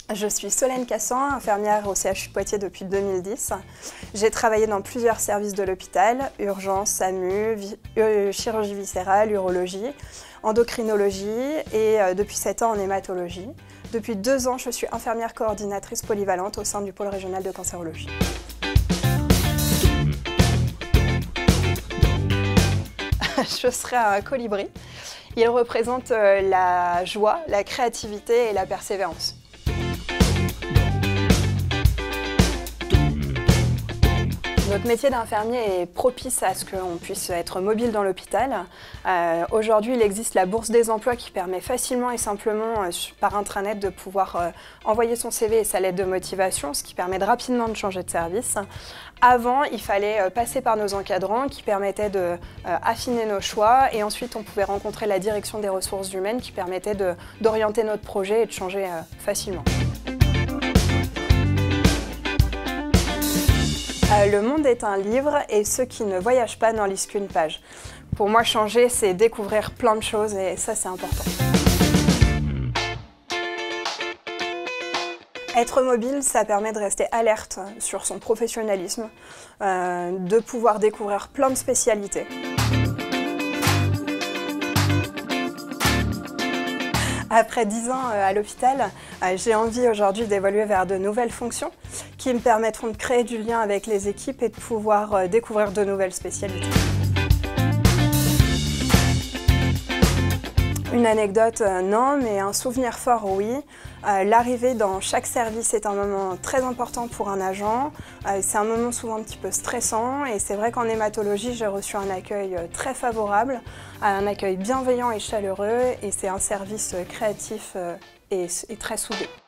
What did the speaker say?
Je suis Solène Cassan, infirmière au CHU Poitiers depuis 2010. J'ai travaillé dans plusieurs services de l'hôpital, urgence, SAMU, chirurgie viscérale, urologie, endocrinologie et depuis 7 ans en hématologie. Depuis 2 ans, je suis infirmière coordinatrice polyvalente au sein du pôle régional de cancérologie. Je serai un colibri. Il représente la joie, la créativité et la persévérance. Notre métier d'infirmier est propice à ce qu'on puisse être mobile dans l'hôpital. Aujourd'hui, il existe la bourse des emplois qui permet facilement et simplement, par intranet, de pouvoir envoyer son CV et sa lettre de motivation, ce qui permet rapidement de changer de service. Avant, il fallait passer par nos encadrants qui permettaient d'affiner nos choix et ensuite on pouvait rencontrer la direction des ressources humaines qui permettait d'orienter notre projet et de changer facilement. Le monde est un livre et ceux qui ne voyagent pas n'en lisent qu'une page. Pour moi, changer, c'est découvrir plein de choses et ça, c'est important. Être mobile, ça permet de rester alerte sur son professionnalisme, de pouvoir découvrir plein de spécialités. Après 10 ans à l'hôpital, j'ai envie aujourd'hui d'évoluer vers de nouvelles fonctions qui me permettront de créer du lien avec les équipes et de pouvoir découvrir de nouvelles spécialités. Une anecdote, non, mais un souvenir fort, oui. L'arrivée dans chaque service est un moment très important pour un agent. C'est un moment souvent un petit peu stressant et c'est vrai qu'en hématologie, j'ai reçu un accueil très favorable, un accueil bienveillant et chaleureux et c'est un service créatif et très soudé.